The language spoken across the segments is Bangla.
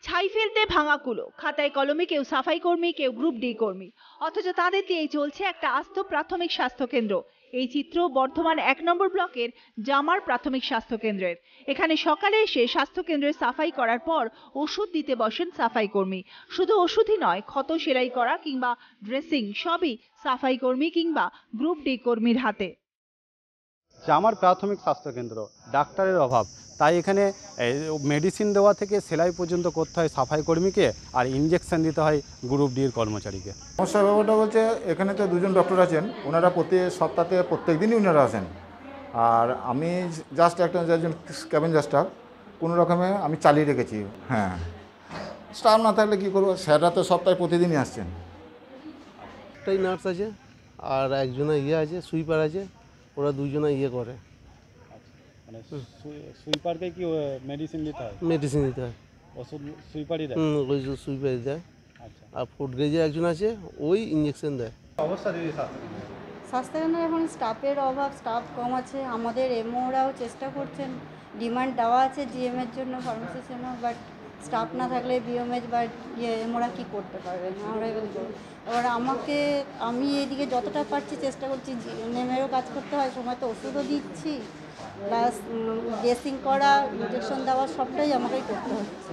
ছাই ফেলতে ভাঙা কুলো, খাতায় কলমে কেউ সাফাই কর্মী, কেউ গ্রুপ ডি কর্মী, অথচ তাদের দিয়েই চলছে একটা আস্ত প্রাথমিক স্বাস্থ্য কেন্দ্র। এই চিত্র বর্ধমান ১ নম্বর ব্লকের জামার প্রাথমিক স্বাস্থ্য কেন্দ্রের। এখানে সকালে এসে স্বাস্থ্য কেন্দ্রের সাফাই করার পর ওষুধ দিতে বসেন সাফাই কর্মী। শুধু ওষুধই নয়, ক্ষত সেলাই করা কিংবা ড্রেসিং সবই সাফাই কর্মী কিংবা গ্রুপ ডি কর্মীর হাতে। জামার প্রাথমিক স্বাস্থ্য কেন্দ্র, ডাক্তারের অভাব, তাই এখানে মেডিসিন দেওয়া থেকে সেলাই পর্যন্ত করতে হয় সাফাই কর্মীকে, আর ইঞ্জেকশন দিতে হয় গ্রুপ ডির কর্মচারীকে। সমস্যার ব্যাপারটা বলছে এখানে তো দুজন ডক্টর আছেন, ওনারা প্রতি সপ্তাহে প্রত্যেক দিনই ওনারা আসেন, আর আমি জাস্ট একজন স্ক্যাভেঞ্জার স্টাফ কোনো রকমে আমি চালিয়ে রেখেছি। হ্যাঁ, স্টাফ না থাকলে কী করবো, স্যাররা তো সপ্তাহে প্রতিদিনই আসছেন। একটাই নার্স আছে আর একজনে আছে সুইপার আছে, ওরা দুজনে করে। মানে সুইপারকে কি মেডিসিন দিতে হয়? মেডিসিন দিতে হয়, ওষুধ সুইপারই দেয়। ওই সুইপারই দেয়। আচ্ছা, আর ফুড গ্রেজের একজন আছে, ওই ইঞ্জেকশন দেয়। অবস্থা দিদি স্বাস্থ্যকেন্দ্রে এখন স্টাফের অভাব, স্টাফ কম আছে। আমাদের এমওরাও চেষ্টা করছেন, ডিমান্ড দেওয়া আছে জিএমের জন্য, ফার্মাসির জন্য, বাট স্টাফ না থাকলে বিএমএচ বা এমওরা কী করতে পারবেন? আমরা এবার আমি এইদিকে যতটা পারছি চেষ্টা করছি, জিএমেরও কাজ করতে হয়, সময় তো ওষুধও দিচ্ছি, প্লাস ড্রেসিং করা, ইনজেকশন দেওয়া সবটাই আমাকেই করতে হচ্ছে।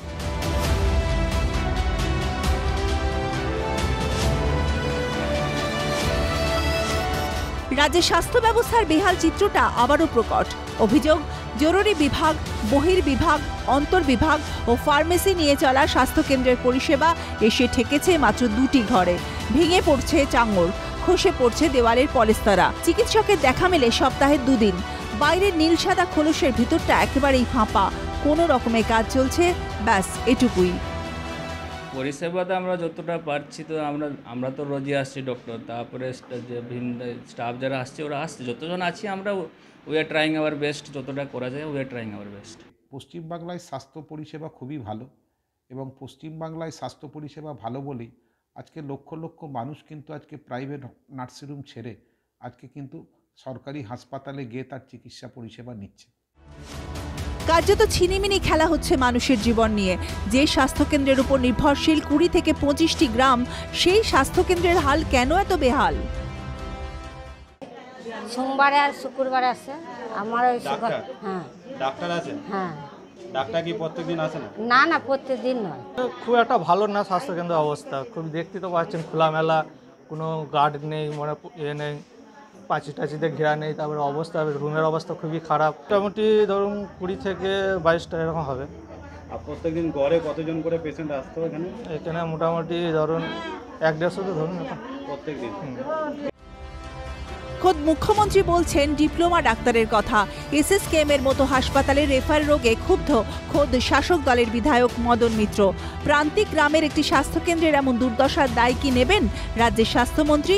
রাজ্যের স্বাস্থ্য ব্যবস্থার বেহাল চিত্রটা আবারও প্রকট। অভিযোগ, জরুরি বিভাগ, বহির্বিভাগ, অন্তর্বিভাগ ও ফার্মেসি নিয়ে চলা স্বাস্থ্যকেন্দ্রের পরিষেবা এসে ঠেকেছে মাত্র 2টি ঘরে। ভেঙে পড়ছে চাঙড়, খসে পড়ছে দেওয়ালের পলেস্তারা। চিকিৎসকের দেখা মেলে সপ্তাহে 2 দিন। বাইরের নীল সাদা খোলসের ভিতরটা একেবারেই ফাঁপা। কোনো রকমে কাজ চলছে, ব্যাস এটুকুই। পরিষেবাতে আমরা যতটা পারছি, তো আমরা তো রোজই আসছি ডক্টর, তারপরে যে ভিন্ন স্টাফ যারা আসছে ওরা আসছে, যতজন আছি আমরা we are trying our best, যতটা করা যায় we are trying our best. পশ্চিমবাংলায় স্বাস্থ্য পরিষেবা খুবই ভালো, এবং পশ্চিমবাংলায় স্বাস্থ্য পরিষেবা ভালো বলেই আজকে লক্ষ লক্ষ মানুষ কিন্তু আজকে প্রাইভেট নার্সিংহোম ছেড়ে আজকে কিন্তু সরকারি হাসপাতালে গিয়ে তার চিকিৎসা পরিষেবা নিচ্ছে। কার্যত ছিনিমিনি খেলা হচ্ছে মানুষের জীবন নিয়ে। যে স্বাস্থ্যকেন্দ্রের উপর নির্ভরশীল 20 থেকে 25টি গ্রাম, সেই স্বাস্থ্যকেন্দ্রের হাল কেন এত বেহাল? সোমবারে আর শুক্রবারে আসে আমার ওই হ্যাঁ ডাক্তার আছে? হ্যাঁ। ডাক্তার কি প্রত্যেকদিন আসে না? না না, প্রত্যেকদিন নয়। খুব একটা ভালো না স্বাস্থ্যকেন্দ্রের অবস্থা, খুব দেখতে তো পাচ্ছেন খোলামেলা, কোনো গার্ড নেই, মানে নেই, পাঁচি টাচিতে ঘেরা নেই, তারপরে অবস্থা রুমের অবস্থা খুবই খারাপ। মোটামুটি ধরুন 20 থেকে 22টা এরকম হবে। আর প্রত্যেকদিন গড়ে কতজন করে পেশেন্ট আসতো এখানে? এখানে মোটামুটি ধরুন 1-150 তো ধরুন প্রত্যেকদিন। খোদ মুখ্যমন্ত্রী বলছেন ডিপ্লোমা ডাক্তারের কথা। এসএসকেএম এর মতো হাসপাতালে রেফার রোগে ক্ষুব্ধ খোদ শাসক দলের বিধায়ক মদন মিত্র। প্রান্তিক গ্রামের একটি স্বাস্থ্যকেন্দ্রের এমন দুর্দশার দায় কি নেবেন রাজ্যের স্বাস্থ্যমন্ত্রী?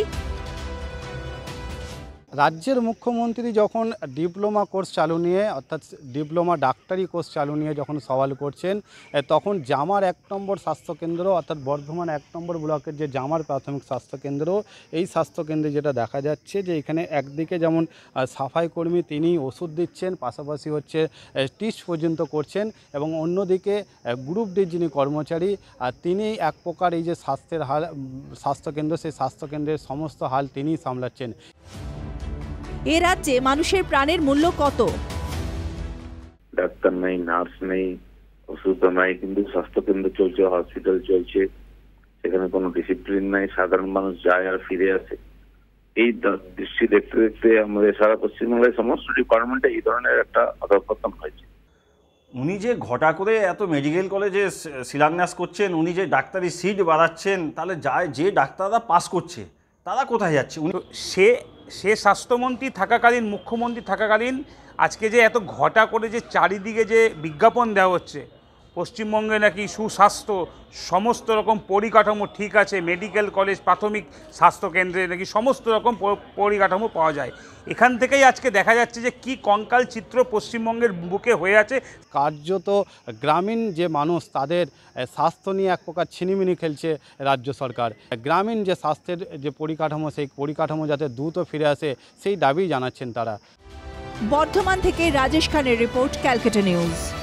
রাজ্যের মুখ্যমন্ত্রী যখন ডিপ্লোমা কোর্স চালু নিয়ে, অর্থাৎ ডিপ্লোমা ডাক্তারি কোর্স চালু নিয়ে যখন সওয়াল করছেন, তখন জামার 1 নম্বর স্বাস্থ্যকেন্দ্র, অর্থাৎ বর্ধমান 1 নম্বর ব্লকের যে জামার প্রাথমিক স্বাস্থ্যকেন্দ্র, এই স্বাস্থ্যকেন্দ্রে যেটা দেখা যাচ্ছে যে এখানে একদিকে যেমন সাফাই কর্মী তিনি ওষুধ দিচ্ছেন, পাশাপাশি হচ্ছে টিস্ট পর্যন্ত করছেন, এবং অন্যদিকে গ্রুপ ডি যিনি কর্মচারী তিনি এক প্রকার এই যে স্বাস্থ্যকেন্দ্র, সেই স্বাস্থ্যকেন্দ্রের সমস্ত হাল তিনিই সামলাচ্ছেন। এ রাজ্যে মানুষের প্রাণের মূল্য কত? ডাক্তার নেই, নার্স নেই, ওষুধ নাই, কিন্তু স্বাস্থ্যকেন্দ্র চলছে, হসপিটাল চলছে, সেখানে কোনো ডিসিপ্লিন নাই, সাধারণ মানুষ যায় আর ফিরে আসে। এই দৃষ্টি দেখতে দেখতে আমাদের সারা পশ্চিমবাংলায় সমস্ত ডিপার্টমেন্টে এই ধরনের একটা অধঃপতন হয়েছে। উনি যে ঘটা করে এত মেডিকেল কলেজে শিলান্যাস করছেন, উনি যে ডাক্তারি সিট বাড়াচ্ছেন, তাহলে যে ডাক্তাররা পাস করছে তারা কোথায় যাচ্ছে? উনি সে স্বাস্থ্যমন্ত্রী থাকাকালীন, মুখ্যমন্ত্রী থাকাকালীন আজকে যে এত ঘটা করে যে চারিদিকে যে বিজ্ঞাপন দেওয়া হচ্ছে, পশ্চিমবঙ্গে নাকি সুস্বাস্থ্য, সমস্ত রকম পরিকাঠামো ঠিক আছে, মেডিকেল কলেজ, প্রাথমিক স্বাস্থ্যকেন্দ্রে নাকি সমস্ত রকম পরিকাঠামো পাওয়া যায়। এখান থেকেই আজকে দেখা যাচ্ছে যে কি কঙ্কাল চিত্র পশ্চিমবঙ্গের বুকে হয়ে আছে। কার্যত গ্রামীণ যে মানুষ, তাদের স্বাস্থ্য নিয়ে এক প্রকার ছিনিমিনি খেলছে রাজ্য সরকার। গ্রামীণ যে স্বাস্থ্যের যে পরিকাঠামো, সেই পরিকাঠামো যাতে দ্রুত ফিরে আসে, সেই দাবি জানাচ্ছেন তারা। বর্ধমান থেকে রাজেশ খানের রিপোর্ট, ক্যালকাটা নিউজ।